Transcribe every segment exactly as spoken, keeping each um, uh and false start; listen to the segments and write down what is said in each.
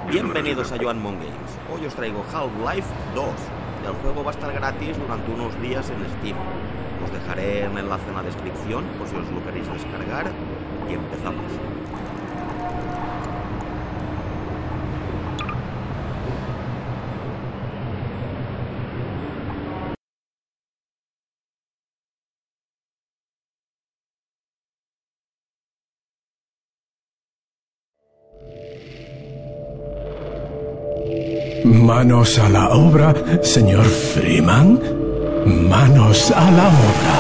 Bienvenidos a Joan Mon Games. Hoy os traigo Half-Life dos. El juego va a estar gratis durante unos días en Steam. Os dejaré un enlace en la descripción por si os lo queréis descargar. Y empezamos. Manos a la obra, señor Freeman. Manos a la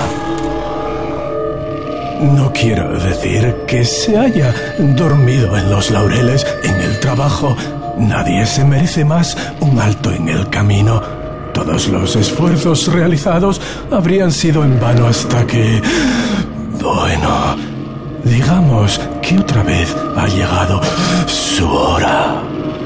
obra. No quiero decir que se haya dormido en los laureles en el trabajo. Nadie se merece más un alto en el camino. Todos los esfuerzos realizados habrían sido en vano hasta que... Bueno, digamos que otra vez ha llegado su hora.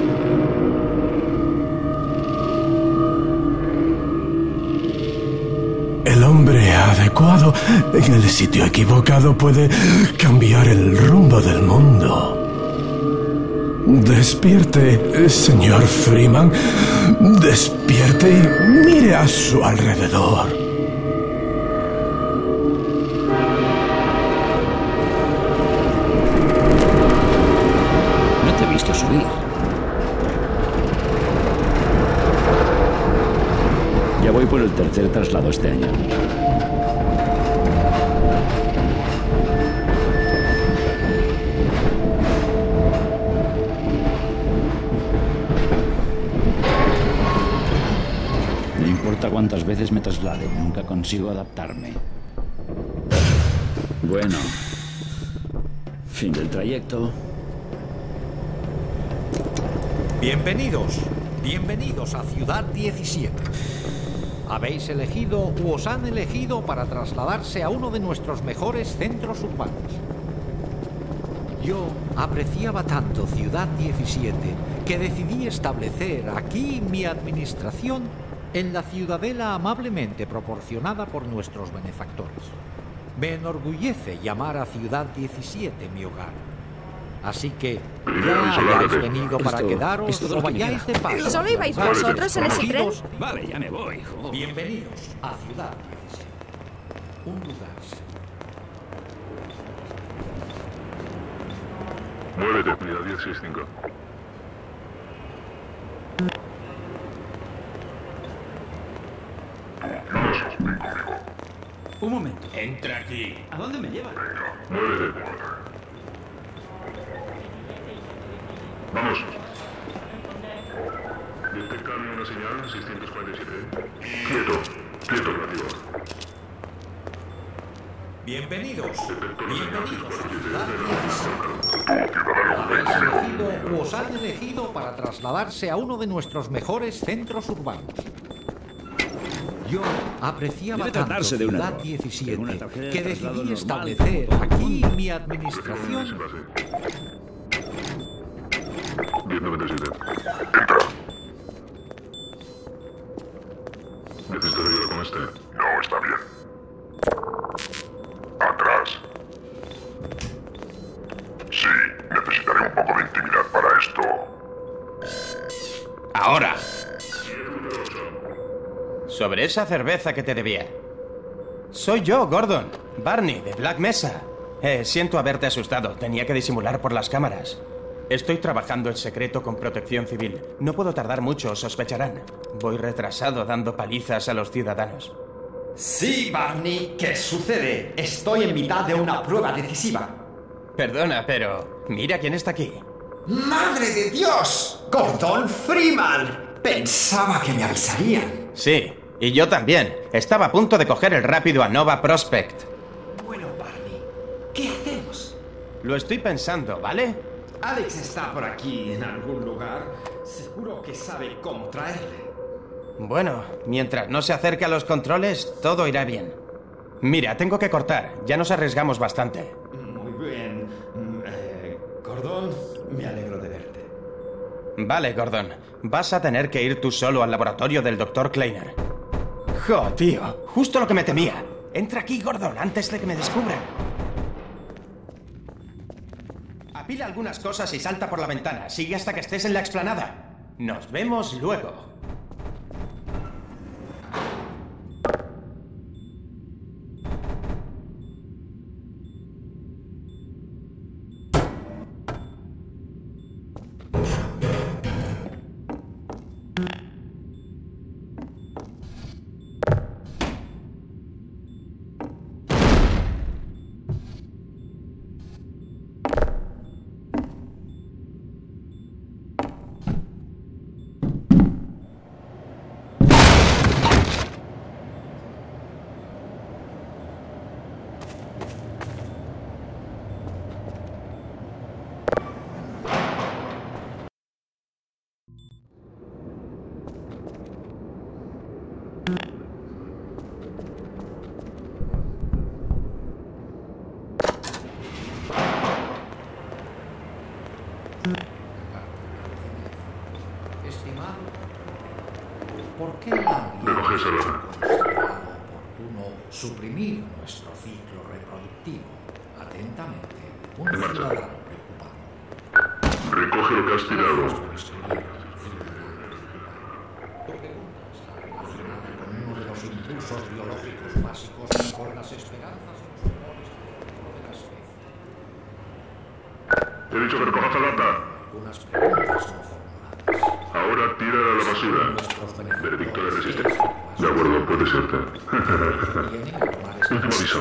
El hombre adecuado en el sitio equivocado puede cambiar el rumbo del mundo. Despierte, señor Freeman. Despierte y mire a su alrededor. No te he visto subir. Ya voy por el tercer traslado este año. No importa cuántas veces me traslade, nunca consigo adaptarme. Bueno, fin del trayecto. Bienvenidos, bienvenidos a Ciudad diecisiete. Habéis elegido u os han elegido para trasladarse a uno de nuestros mejores centros urbanos. Yo apreciaba tanto Ciudad diecisiete que decidí establecer aquí mi administración en la ciudadela amablemente proporcionada por nuestros benefactores. Me enorgullece llamar a Ciudad diecisiete mi hogar. Así que ya hayáis venido para Esto- quedaros esto es o lo que me vayáis de queda. paso. ¿Solo ibais Vale, vosotros en ese tren? conocidos, Vale, ya me voy, hijo. bienvenidos a Ciudad diecisiete. Un lugar seguro. Muévete, unidad diez sesenta y cinco. Un momento. Entra aquí. ¿A dónde me llevan? Muévete. Vamos. Detectable una señal, seiscientos cuarenta y siete. Quieto. Quieto, relativo. Bienvenidos, Detecto la señal bienvenidos a seiscientos Ciudad cuarenta y siete. diecisiete. Habéis elegido u os han elegido para trasladarse a uno de nuestros mejores centros urbanos. Yo apreciaba Debe tanto tratarse de un Ciudad error. diecisiete Tengo una tarjeta de que traslado decidí normal, establecer como todo el aquí mundo. mi Sin administración. base. diez noventa y siete. Entra. ¿Necesitas ayuda con este? No, está bien. Atrás. Sí, necesitaré un poco de intimidad para esto. Ahora. Sobre esa cerveza que te debía. Soy yo, Gordon. Barney, de Black Mesa. Eh, siento haberte asustado. Tenía que disimular por las cámaras. Estoy trabajando en secreto con Protección Civil. No puedo tardar mucho, sospecharán. Voy retrasado dando palizas a los ciudadanos. Sí, Barney, ¿qué sucede? Estoy en mitad de una prueba decisiva. Perdona, pero... mira quién está aquí. ¡Madre de Dios! ¡Gordon Freeman! Pensaba que me avisarían. Sí, y yo también. Estaba a punto de coger el rápido a Nova Prospect. Bueno, Barney, ¿qué hacemos? Lo estoy pensando, ¿vale? Alex está por aquí en algún lugar. Seguro que sabe cómo traerle. Bueno, mientras no se acerque a los controles, todo irá bien. Mira, tengo que cortar. Ya nos arriesgamos bastante. Muy bien. Mm, eh, Gordon, me alegro de verte. Vale, Gordon. Vas a tener que ir tú solo al laboratorio del doctor Kleiner. ¡Jo, tío! Justo lo que me temía. Entra aquí, Gordon, antes de que me descubran. Apila algunas cosas y salta por la ventana. Sigue hasta que estés en la explanada. Nos vemos luego. Estimado, ¿por qué la Recoge esa lona. oportuno suprimir nuestro ciclo reproductivo? Atentamente, un En marcha. ciudadano preocupado. Recoge lo que has tirado. Por escribir, ciudadano preocupado. Tu pregunta está relacionada con uno de los impulsos biológicos básicos y con las esperanzas y los humores de la especie. He dicho que recojas la lata. Algunas preguntas no formuladas. Ahora tírala a la basura. Veredicto de resistencia. De acuerdo, puede serte. Último aviso.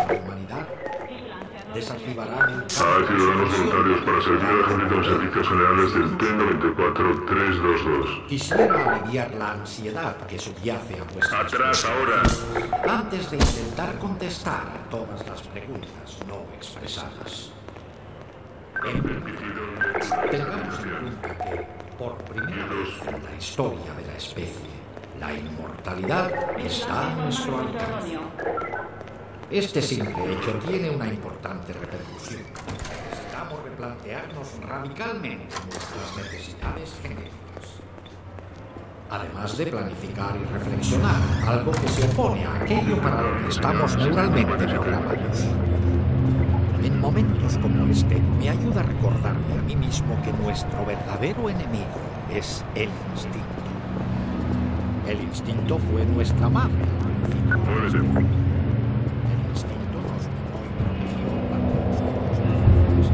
Desactivarán el Hay ciudadanos voluntarios para servir al ejército en servicios generales del T noventa y cuatro trescientos veintidós. Quisiera aliviar la ansiedad que subyace a vuestra Atrás ahora. antes de intentar contestar a todas las preguntas no expresadas. En primer lugar, tengamos en cuenta que, por primera vez en la historia de la especie, la inmortalidad está a nuestro alcance. Este simple hecho tiene una importante repercusión. Necesitamos replantearnos radicalmente nuestras necesidades genéticas. Además de planificar y reflexionar, algo que se opone a aquello para lo que estamos neuralmente programados. En momentos como este, me ayuda a recordarme a mí mismo que nuestro verdadero enemigo es el instinto. El instinto fue nuestra madre al principio. Muévete. El instinto nos mimó y protegió ante los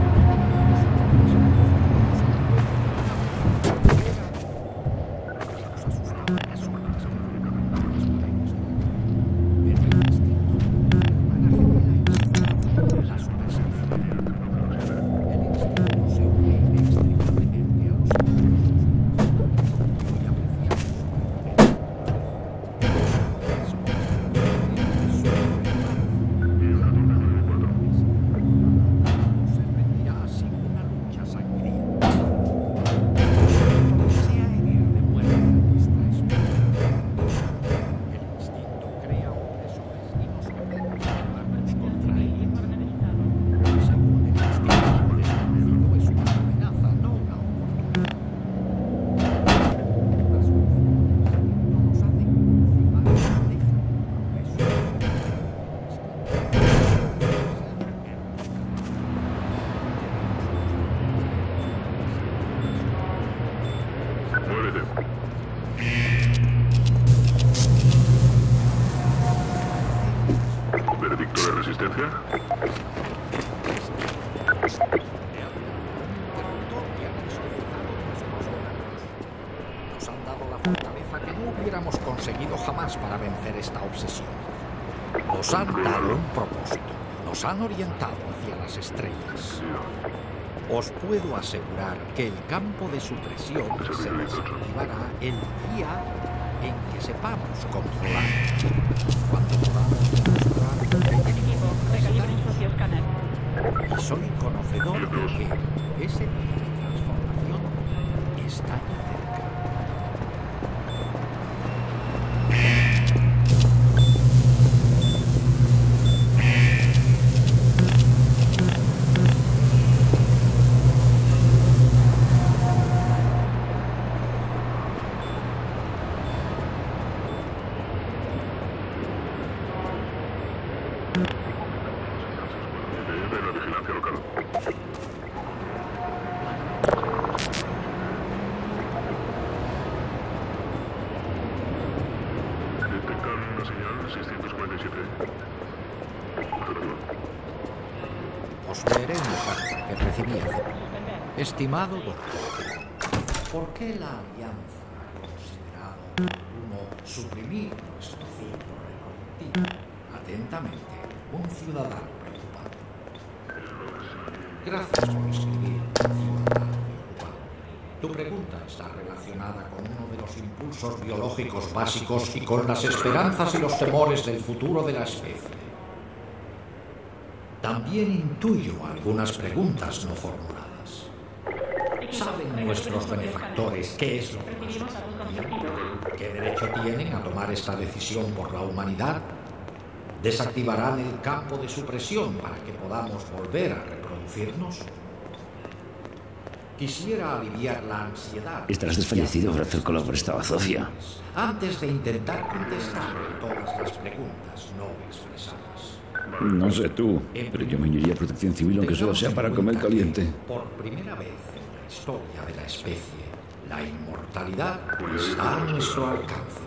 ¿Veredicto de resistencia? Nos han dado la fortaleza que no hubiéramos conseguido jamás para vencer esta obsesión. Nos han dado un propósito, nos han orientado hacia las estrellas. Os puedo asegurar que el campo de supresión se desactivará el día en que sepamos controlar. Cuando podamos demostrar que y soy conocedor de que ese día de transformación está cerca. De la vigilancia local. Estimado doctor, ¿por qué la Alianza ha considerado oportuno suprimir nuestro ciclo reproductivo? Atentamente, un ciudadano preocupado. Gracias por escribir, ciudadano preocupado. Tu pregunta está relacionada con uno de los impulsos biológicos básicos y con las esperanzas y los temores del futuro de la especie. También intuyo algunas preguntas no formuladas. ¿Saben nuestros benefactores qué es lo que más nos conviene? ¿Qué derecho tienen a tomar esta decisión por la humanidad? ¿Desactivarán el campo de supresión para que podamos volver a reproducirnos? Quisiera aliviar la ansiedad. Estarás desfallecido por hacer cola por esta bazofia. Antes de intentar contestar todas las preguntas no expresadas. No sé tú, pero yo me uniría a Protección Civil aunque solo sea para comer caliente. Por primera vez en la historia de la especie, la inmortalidad está a nuestro alcance.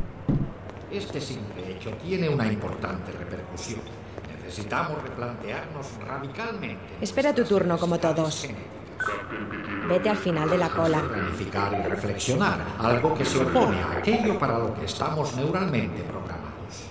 Este simple hecho tiene una importante repercusión. Necesitamos replantearnos radicalmente. Espera tu turno como todos. Vete al final de la cola. Planificar y reflexionar, algo que se opone a aquello para lo que estamos neuralmente programados.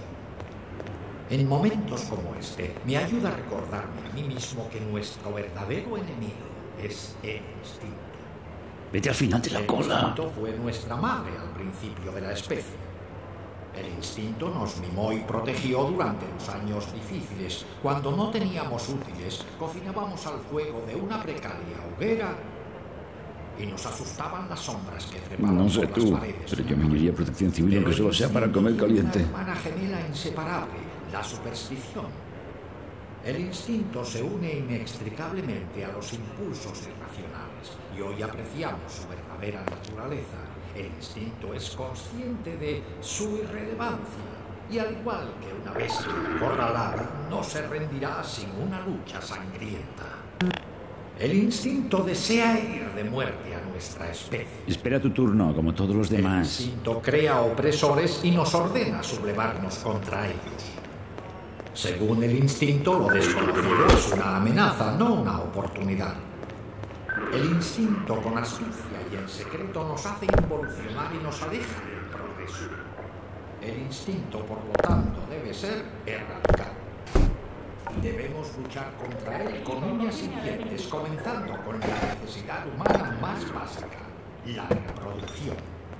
En momentos como este, me ayuda a recordarme a mí mismo que nuestro verdadero enemigo es el instinto. Vete al final de la el cola. El instinto fue nuestra madre al principio de la especie. El instinto nos mimó y protegió durante los años difíciles. Cuando no teníamos útiles, cocinábamos al fuego de una precaria hoguera y nos asustaban las sombras que trepaban No sé por tú, las paredes. pero yo me uniría a Protección Civil aunque solo sea para comer caliente. Una hermana gemela inseparable, la superstición. El instinto se une inextricablemente a los impulsos irracionales y hoy apreciamos su verdadera naturaleza. El instinto es consciente de su irrelevancia y al igual que una bestia acorralada, no se rendirá sin una lucha sangrienta. El instinto desea herir de muerte a nuestra especie. Espera tu turno, como todos los demás. El instinto crea opresores y nos ordena sublevarnos contra ellos. Según el instinto, lo desconocido es una amenaza, no una oportunidad. El instinto, con astucia y en secreto, nos hace involucionar y nos aleja del progreso. El instinto, por lo tanto, debe ser erradicado. Debemos luchar contra él con uñas y dientes, comenzando con la necesidad humana más básica, la reproducción.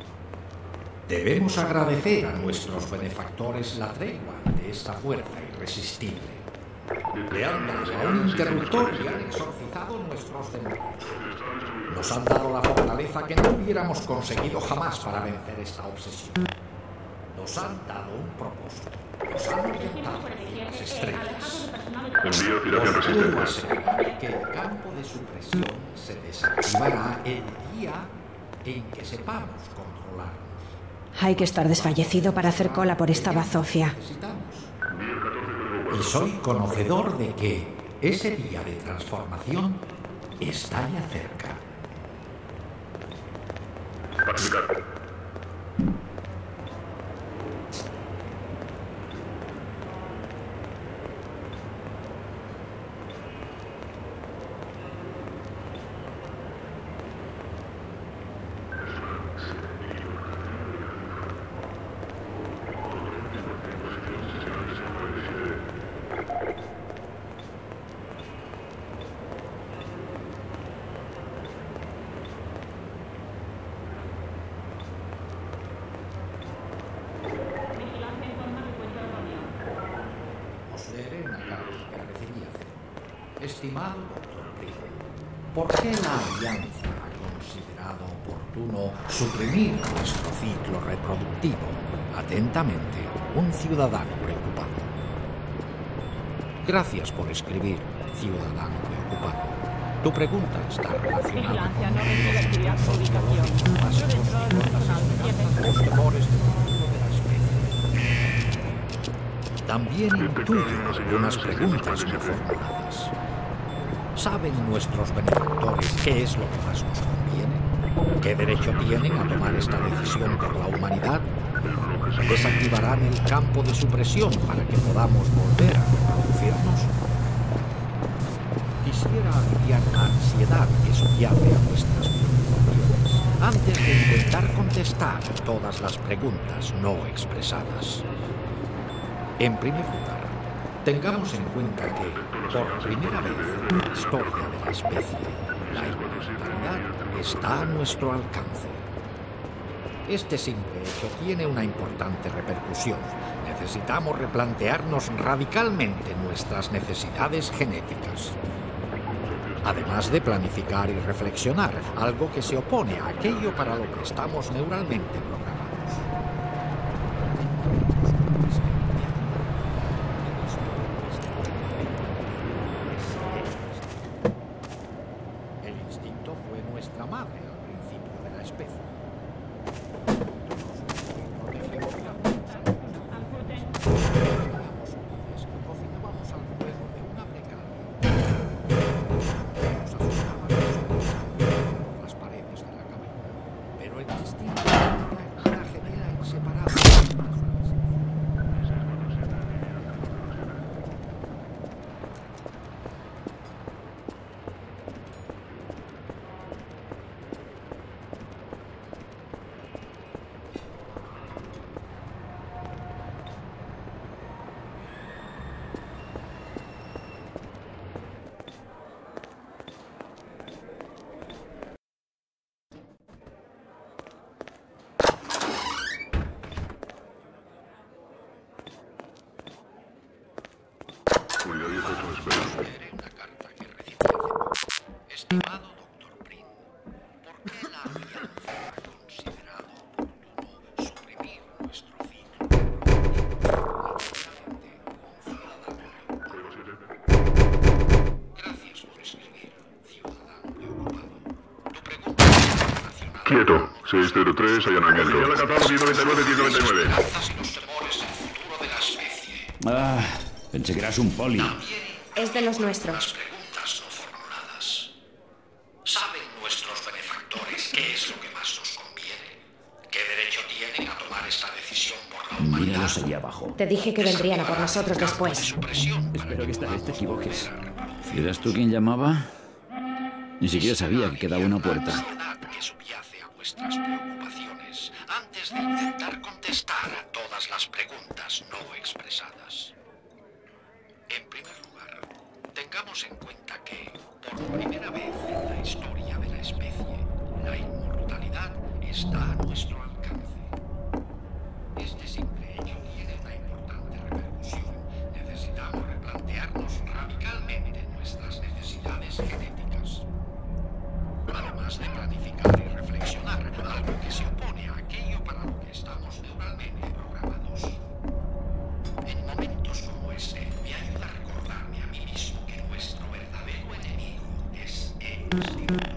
Debemos agradecer a nuestros benefactores la tregua de esta fuerza irresistible. Le han dado a un interruptor y han exorcizado nuestros demonios. Nos han dado la fortaleza que no hubiéramos conseguido jamás para vencer esta obsesión. Nos han dado un propósito. Nos han orientado hacia las estrellas. Envío tiración Os puedo resistente. asegurar que el campo de supresión se desactivará el día en que sepamos controlarnos. Hay que estar desfallecido para hacer cola por esta bazofia. Y soy conocedor de que ese día de transformación está ya cerca. Pacificar. Os leeré una carta que recibí hace. Estimado doctor Primo, ¿por qué la Alianza ha considerado oportuno suprimir nuestro ciclo reproductivo? Atentamente, un ciudadano preocupado. Gracias por escribir, ciudadano preocupado. Tu pregunta está relacionada con los temores del futuro de la especie. También intuyo algunas preguntas no formuladas. ¿Saben nuestros benefactores qué es lo que más nos conviene? ¿Qué derecho tienen a tomar esta decisión por la humanidad? ¿Desactivarán el campo de supresión para que podamos volver a reproducirnos? quisiera aliviar la ansiedad que subyace a nuestras preocupaciones antes de intentar contestar todas las preguntas no expresadas. En primer lugar, tengamos en cuenta que, por primera vez en la historia de la especie, la inmortalidad está a nuestro alcance. Este simple hecho tiene una importante repercusión. Necesitamos replantearnos radicalmente nuestras necesidades genéticas. Además de planificar y reflexionar, algo que se opone a aquello para lo que estamos neuralmente programados. El instinto fue nuestra madre al principio de la especie. Una carta que recibí. Estimado doctor Prin, ¿por qué la Alianza ha considerado oportuno suprimir nuestro ciclo? Gracias por escribir, ciudadano preocupado. Tu pregunta es relacionada. Quieto. seis cero tres, allanamiento. Señala Catán, diez noventa y nueve, diez noventa y nueve. Esperanzas y los temores del futuro de la especie. Ah, pensé que eras un poli. Es de los Las nuestros. preguntas no formuladas. ¿Saben nuestros benefactores qué es lo que más nos conviene? ¿Qué derecho tienen a tomar esta decisión por la humanidad? Míralos allí abajo. Te dije que vendrían a por nosotros después. Espero que esta vez te equivoques. ¿Eras tú quien llamaba? Ni siquiera sabía que quedaba una puerta. La ansiedad que subyace a vuestras preocupaciones antes de intentar contestar a todas las preguntas no expresadas. En primer lugar, tengamos en cuenta que, por primera vez en la historia de la especie, la inmortalidad está a nuestro alcance. Este simple hecho tiene una importante repercusión. Necesitamos replantearnos radicalmente nuestras necesidades genéticas. Además de planificar y reflexionar, algo que se opone a aquello para lo que estamos neuralmente programados. En momentos como este, me ayuda a recordarme a mí mismo que nuestro verdadero enemigo es el instinto.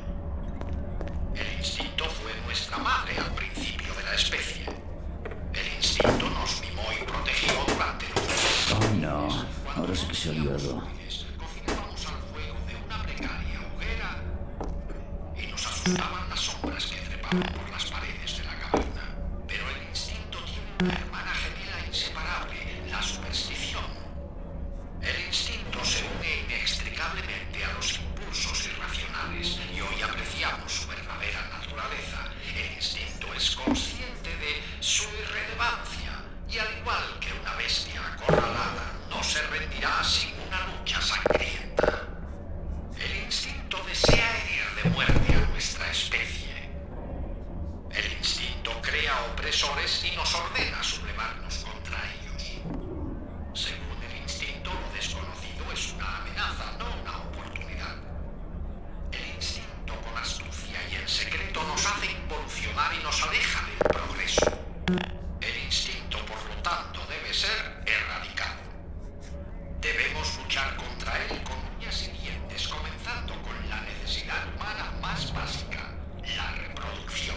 El instinto fue nuestra madre al principio de la especie. El instinto nos mimó y protegió durante los... Oh, no. Ahora sí que se ha liado. Cocinábamos al fuego de una precaria hoguera y nos asustaban las sombras que trepaban por las paredes de la caverna. Pero el instinto tiene una hermana gemela inseparable, la superstición. El instinto se une inextricablemente a los impulsos irracionales y hoy apreciamos su verdadera naturaleza. El instinto es consciente de su irrelevancia y al igual que una bestia acorralada, no se rendirá sin una lucha sangrienta. El instinto desea herir de muerte a nuestra especie. El instinto crea opresores y nos ordena sublevarnos contra ellos. Según el instinto, lo desconocido es una amenaza, no una oportunidad. El instinto, con astucia y en secreto, nos hace involucionar y nos aleja del progreso. El instinto, por lo tanto, debe ser erradicado. Debemos luchar contra él con uñas y dientes, comenzando con la necesidad humana más básica, la reproducción.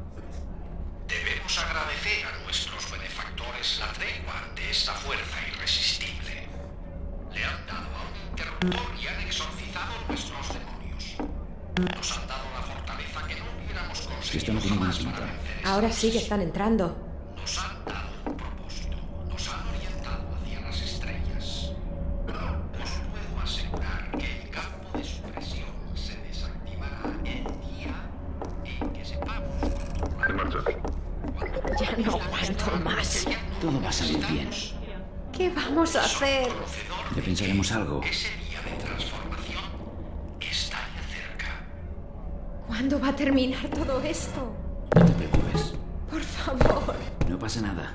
Debemos agradecer a nuestros benefactores la tregua ante esta fuerza irresistible. Le han dado a un interruptor y han exorcizado nuestros demonios. Nos han dado la fortaleza que no hubiéramos conseguido Esto no tiene jamás pinta. para vencer. Ahora sí que están entrando. Nos han dado un propósito, nos han orientado hacia las estrellas. Os puedo asegurar que el campo de su aguanto más. Todo va a salir bien. ¿Qué vamos a hacer? Ya pensaremos algo. ¿Cuándo va a terminar todo esto? No te preocupes. Por favor. No pasa nada.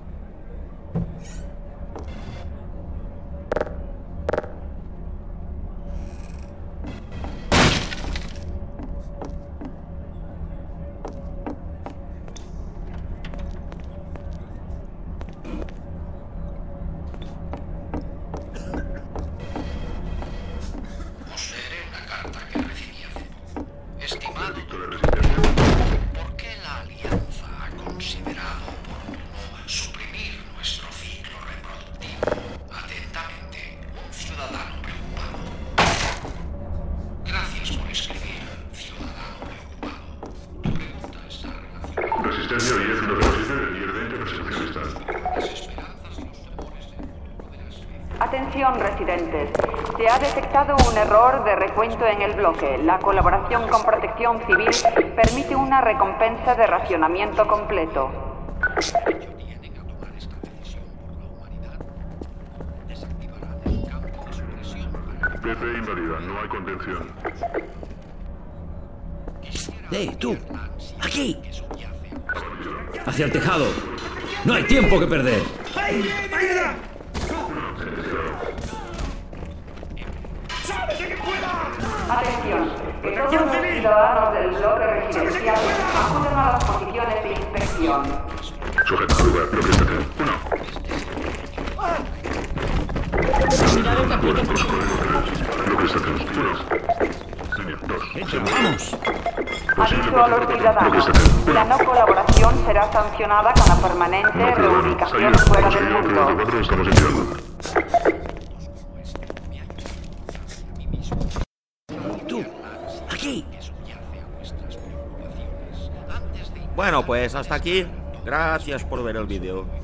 ¿Por qué la Alianza ha considerado oportuno suprimir nuestro ciclo reproductivo? Atentamente, un ciudadano preocupado. Gracias por escribir, ciudadano preocupado. Tu pregunta está relacionada. Resistencia diez, no resistencia diez, veinte, percepción están. Las esperanzas y los temores del futuro de la especie. Atención, residentes. Se ha detectado un error de recuento en el bloque. La colaboración con Protección Civil permite una recompensa de racionamiento completo. Tienen a tomar esta decisión por la humanidad. Desactivarán el campo de supresión para... P P inválida, no hay contención. ¡Eh, tú! ¡Aquí! ¡Hacia el tejado! ¡No hay tiempo que perder! Atención, que todos los ciudadanos del bloque residencial acuden a las posiciones de inspección. Sujeta, lugar, localización. Uno. Localización. Uno. Línea, dos. ¡Vamos! Aviso a los ciudadanos. La no colaboración será sancionada con la permanente reubicación fuera del mundo. cuatro, estamos enviando. ¡Tú! ¡Aquí! Bueno, pues hasta aquí. Gracias por ver el vídeo.